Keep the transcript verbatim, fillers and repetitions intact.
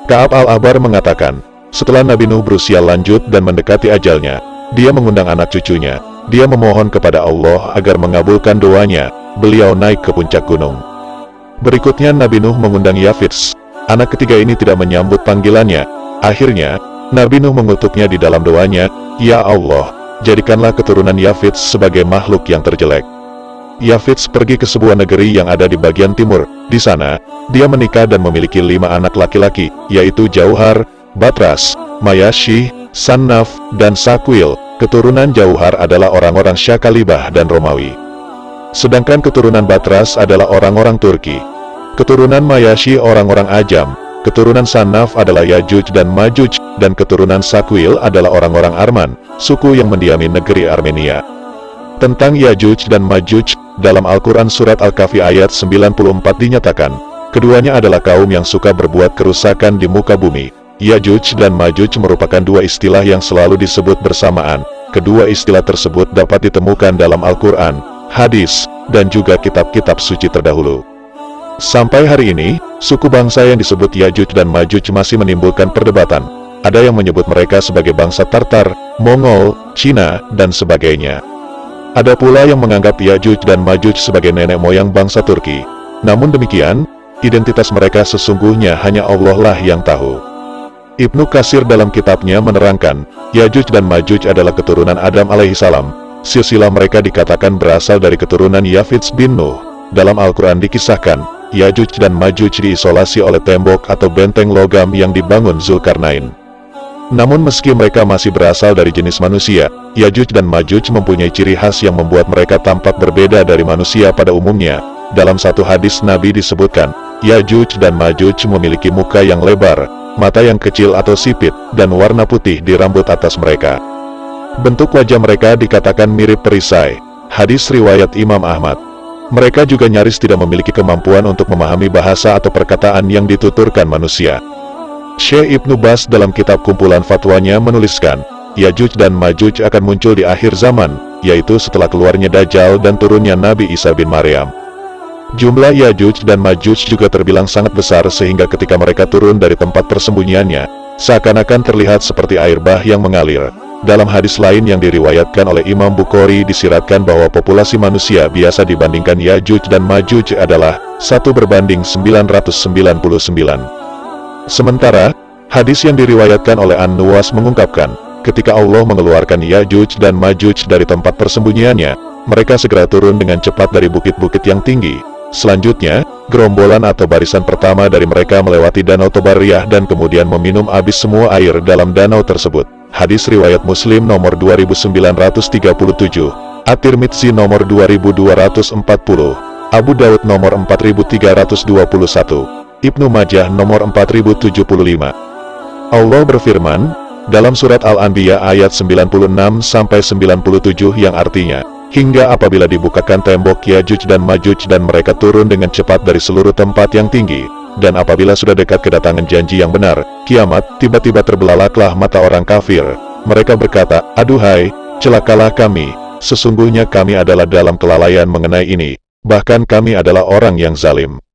Ka'ab al-Ahbar mengatakan, setelah Nabi Nuh berusia lanjut dan mendekati ajalnya, dia mengundang anak cucunya. Dia memohon kepada Allah agar mengabulkan doanya. Beliau naik ke puncak gunung. Berikutnya Nabi Nuh mengundang Yafits. Anak ketiga ini tidak menyambut panggilannya. Akhirnya, Nabi Nuh mengutuknya di dalam doanya, "Ya Allah, jadikanlah keturunan Yafits sebagai makhluk yang terjelek." Yafits pergi ke sebuah negeri yang ada di bagian timur. Di sana, dia menikah dan memiliki lima anak laki-laki, yaitu Jauhar, Batras, Mayashi, Sannaf, dan Sakwil. Keturunan Jauhar adalah orang-orang Syakalibah dan Romawi. Sedangkan keturunan Batras adalah orang-orang Turki. Keturunan Mayashi orang-orang Ajam. Keturunan Sannaf adalah Yajuj dan Majuj, dan keturunan Sakwil adalah orang-orang Arman, suku yang mendiami negeri Armenia. Tentang Yajuj dan Majuj, dalam Al-Quran Surat Al-Kahfi ayat sembilan puluh empat dinyatakan, keduanya adalah kaum yang suka berbuat kerusakan di muka bumi. Yajuj dan Majuj merupakan dua istilah yang selalu disebut bersamaan. Kedua istilah tersebut dapat ditemukan dalam Al-Quran, hadis, dan juga kitab-kitab suci terdahulu. Sampai hari ini, suku bangsa yang disebut Yajuj dan Majuj masih menimbulkan perdebatan. Ada yang menyebut mereka sebagai bangsa Tartar, Mongol, Cina, dan sebagainya. Ada pula yang menganggap Yajuj dan Majuj sebagai nenek moyang bangsa Turki. Namun demikian, identitas mereka sesungguhnya hanya Allah lah yang tahu. Ibnu Katsir dalam kitabnya menerangkan, Yajuj dan Majuj adalah keturunan Adam alaihissalam. Silsilah mereka dikatakan berasal dari keturunan Yafits bin Nuh. Dalam Al-Quran dikisahkan, Yajuj dan Majuj diisolasi oleh tembok atau benteng logam yang dibangun Zulkarnain. Namun meski mereka masih berasal dari jenis manusia, Yajuj dan Majuj mempunyai ciri khas yang membuat mereka tampak berbeda dari manusia pada umumnya. Dalam satu hadis Nabi disebutkan, Yajuj dan Majuj memiliki muka yang lebar, mata yang kecil atau sipit, dan warna putih di rambut atas mereka. Bentuk wajah mereka dikatakan mirip perisai. Hadis riwayat Imam Ahmad. Mereka juga nyaris tidak memiliki kemampuan untuk memahami bahasa atau perkataan yang dituturkan manusia. Syekh Ibnu Baz dalam kitab kumpulan fatwanya menuliskan, Yajuj dan Majuj akan muncul di akhir zaman, yaitu setelah keluarnya Dajjal dan turunnya Nabi Isa bin Maryam. Jumlah Yajuj dan Majuj juga terbilang sangat besar sehingga ketika mereka turun dari tempat persembunyiannya, seakan-akan terlihat seperti air bah yang mengalir. Dalam hadis lain yang diriwayatkan oleh Imam Bukhari disiratkan bahwa populasi manusia biasa dibandingkan Yajuj dan Majuj adalah satu berbanding sembilan ratus sembilan puluh sembilan. Sementara, hadis yang diriwayatkan oleh An-Nuwas mengungkapkan, ketika Allah mengeluarkan Yajuj dan Majuj dari tempat persembunyiannya, mereka segera turun dengan cepat dari bukit-bukit yang tinggi. Selanjutnya, gerombolan atau barisan pertama dari mereka melewati Danau Tobariyah dan kemudian meminum habis semua air dalam danau tersebut. Hadis riwayat Muslim nomor dua ribu sembilan ratus tiga puluh tujuh, At-Tirmidzi nomor dua ribu dua ratus empat puluh, Abu Daud nomor empat ribu tiga ratus dua puluh satu, Ibnu Majah nomor empat ribu tujuh puluh lima. Allah berfirman dalam surat Al-Anbiya ayat sembilan puluh enam sampai sembilan puluh tujuh yang artinya, hingga apabila dibukakan tembok Yajuj dan Majuj dan mereka turun dengan cepat dari seluruh tempat yang tinggi, dan apabila sudah dekat kedatangan janji yang benar, kiamat, tiba-tiba terbelalaklah mata orang kafir. Mereka berkata, aduhai, celakalah kami, sesungguhnya kami adalah dalam kelalaian mengenai ini, bahkan kami adalah orang yang zalim.